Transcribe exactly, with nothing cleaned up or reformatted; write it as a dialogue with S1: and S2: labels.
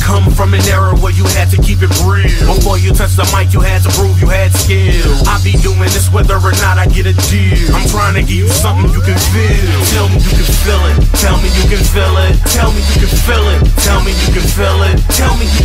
S1: come from an era where you had to keep it real. Before you touch the mic, you had to prove you had skill. I be doing this whether or not I get a deal. I'm trying to give you something you can feel. Tell me you can feel it. Tell me you can feel it. Tell me you can feel it. Tell me you can feel it. Tell me you